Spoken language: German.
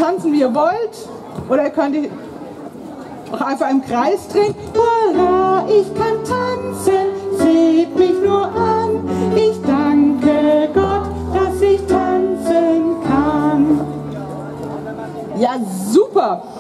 tanzen, wie ihr wollt. Oder ihr könnt auch einfach im Kreis drehen. Hurra, ich kann tanzen, seht mich nur an. Ich danke Gott, dass ich tanzen kann. Ja, super.